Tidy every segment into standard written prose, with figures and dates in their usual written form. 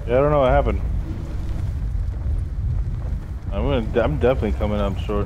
Yeah, I don't know what happened. I'm definitely coming up short.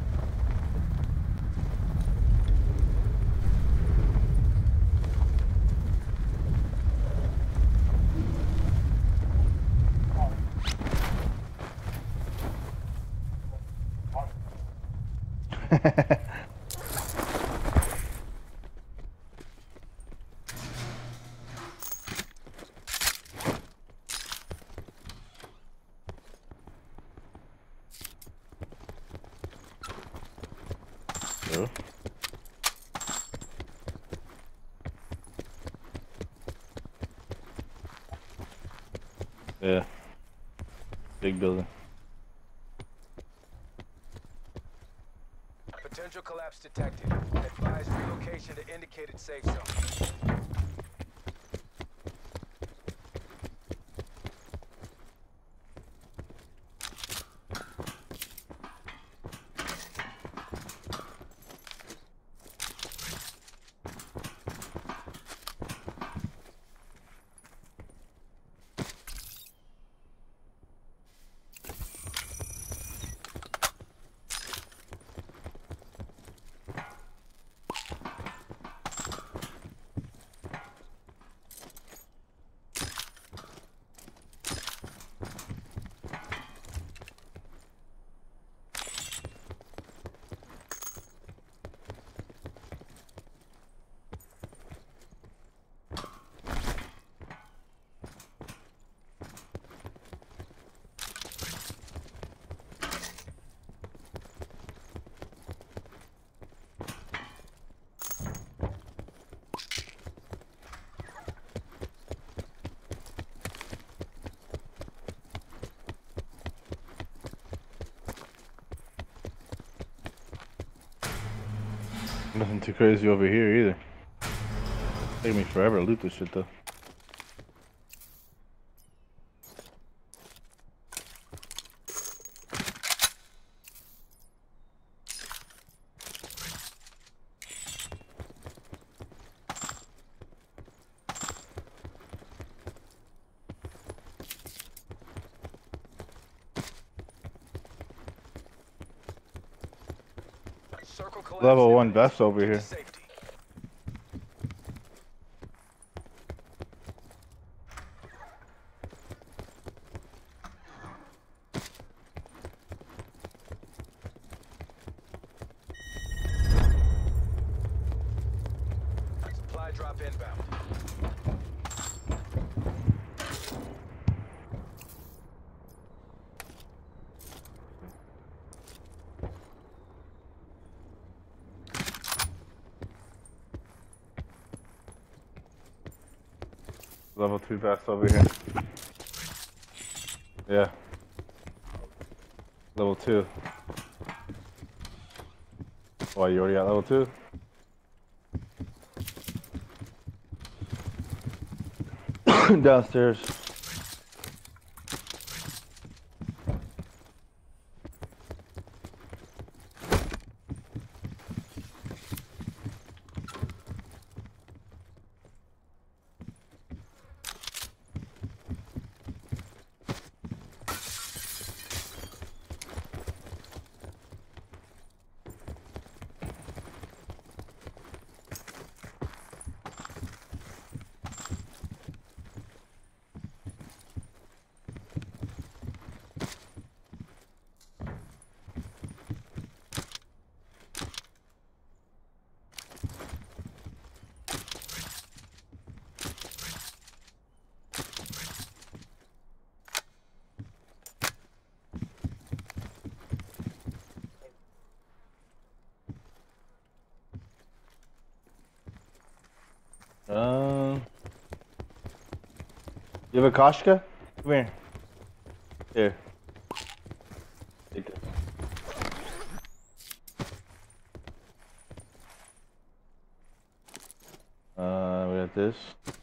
So, yeah, big building. Potential collapse detected. Advise relocation to indicated safe zone. Nothing too crazy over here either. Take me forever to loot this shit though. Circle collapse Level 1 imminent. vest over Get to here. safety. Supply drop inbound. Level 2 vest over here. Yeah. Level 2. Why, you already got level 2? Downstairs. Um, you have a Koshka? Come here. Here. Take this. We got this.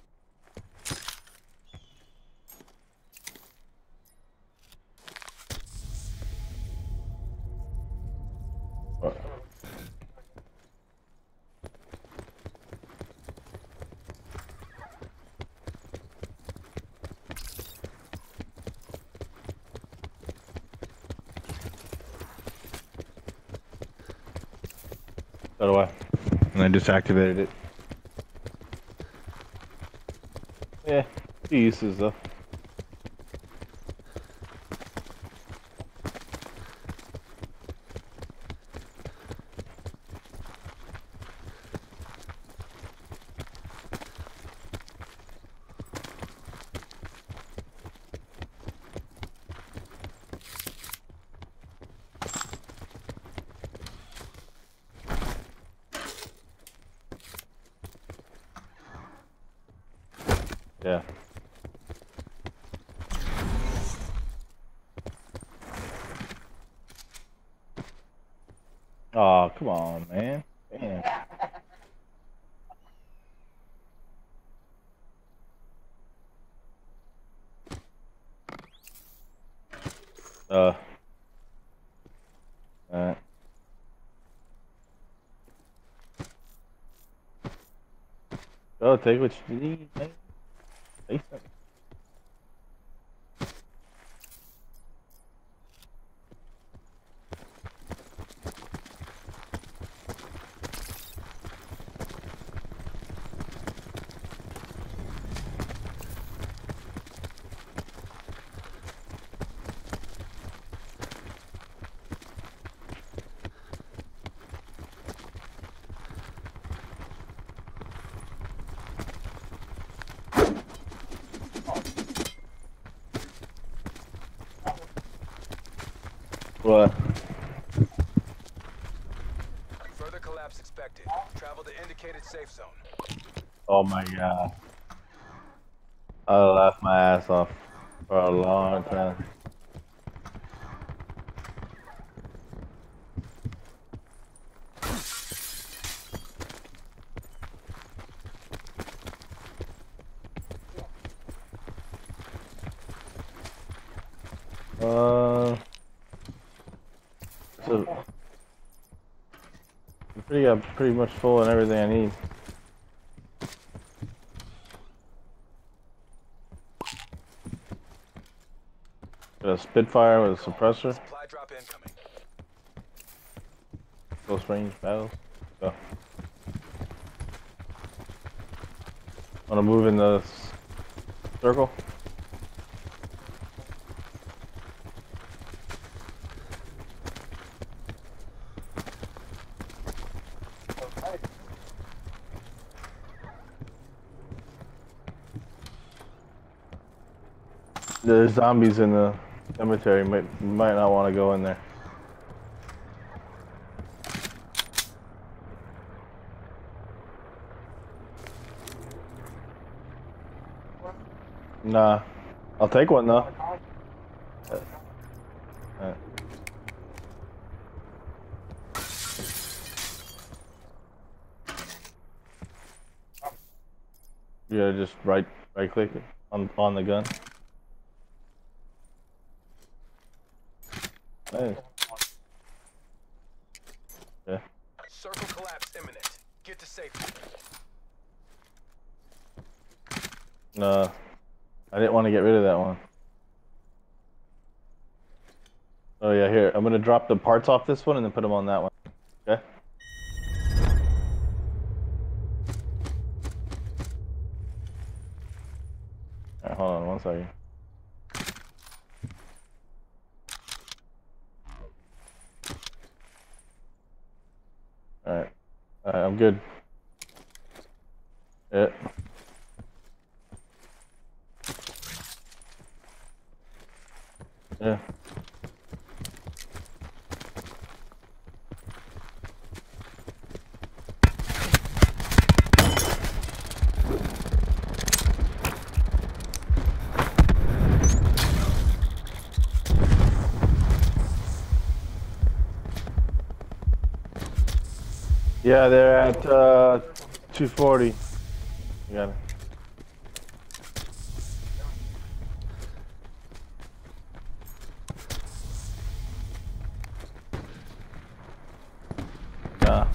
What? So do I. And I disactivated it. Yeah, two uses though. Yeah. Oh, come on, man. Damn. Alright. Oh, take what you need, man. Take something. What? Further collapse expected. Travel to indicated safe zone. Oh my god. I laughed my ass off for a long time. So I'm pretty much full and everything I need. Got a Spitfire with a suppressor. Supply drop incoming. Close range battles. Go. Wanna move in the circle? There's zombies in the cemetery. Might not want to go in there. Nah, I'll take one though. You gotta just right click it on the gun. Nice. Yeah. Circle collapse imminent. Get to safety. No, I didn't want to get rid of that one. Oh yeah, here. I'm gonna drop the parts off this one and then put them on that one. Okay. Alright, hold on one second. Alright. Alright, I'm good. Yeah. Yeah. Yeah, they're at 240. You got it. Nah.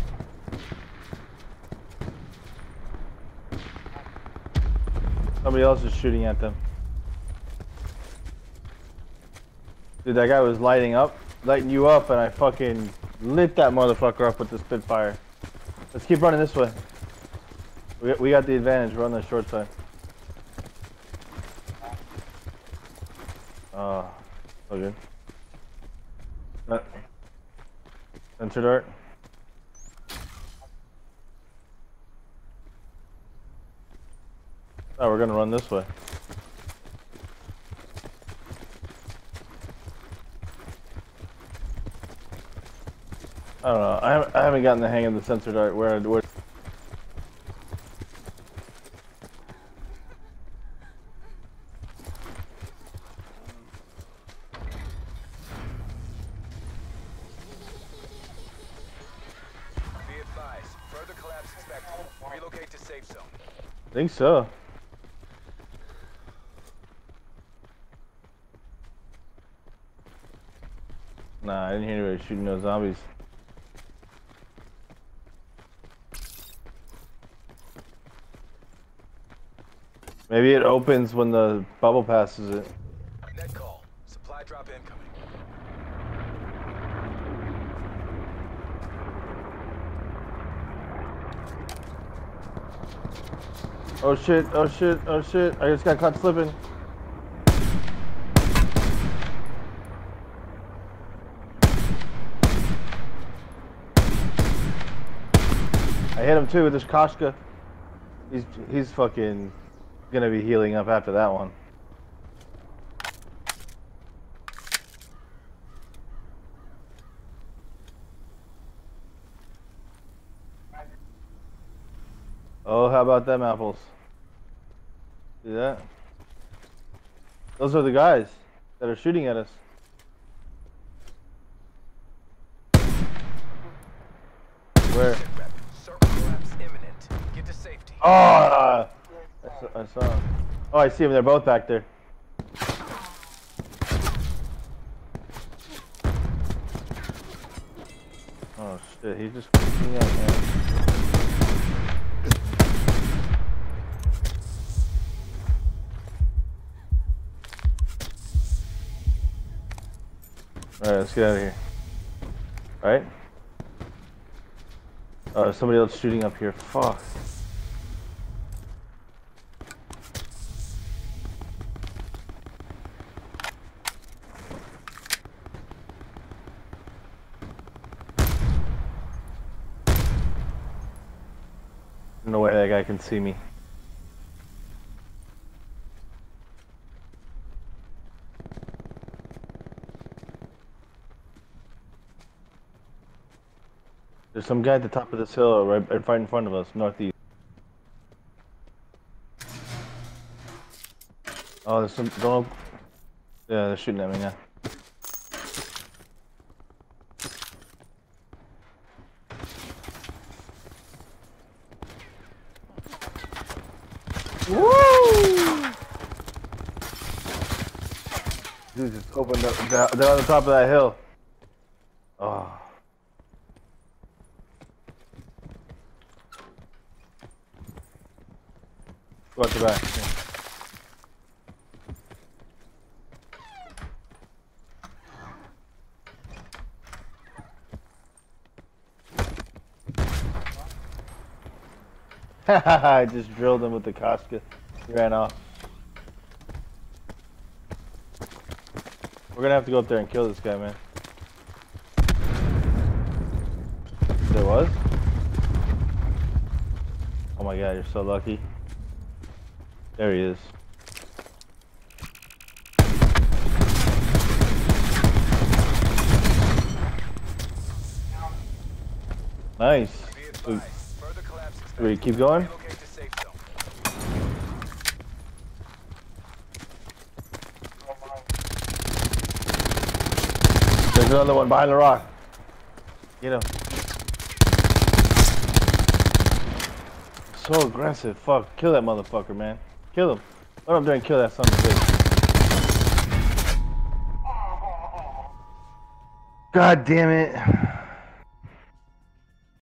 Somebody else is shooting at them. Dude, that guy was lighting you up, and I fucking lit that motherfucker up with the Spitfire. Let's keep running this way. We got the advantage. We're on the short side. Oh, so good. Sensor dart. Oh, we're gonna run this way. I don't know. I haven't gotten the hang of the sensor dart. Where Be advised, further collapse expected. Relocate to safe zone. I think so. Nah, I didn't hear anybody shooting those zombies. Maybe it opens when the bubble passes it. Net call. Supply drop incoming. Oh shit, oh shit, oh shit. I just got caught slipping. I hit him too with this Koshka. He's fucking gonna be healing up after that one. Oh, how about them apples? See that? Those are the guys that are shooting at us. Where? Circle collapse imminent. Get to safety. Oh! I saw him. Oh, I see him. They're both back there. Oh shit, he's just fucking up, man. Alright, let's get out of here. Alright? Oh, there's somebody else shooting up here. Fuck. No way that guy can see me. There's some guy at the top of this hill right in front of us, northeast. Oh, there's some. Don't. Yeah, they're shooting at me now. Woo! Dude just opened up. They're on the top of that hill. Oh. Go out the back. I just drilled him with the Koshka. He ran off. We're gonna have to go up there and kill this guy, man. There was? Oh my god, you're so lucky. There he is. Nice. Do we keep going? There's another one behind the rock. Get him. So aggressive. Fuck. Kill that motherfucker, man. Kill him. What I'm doing, kill that son of a bitch. God damn it.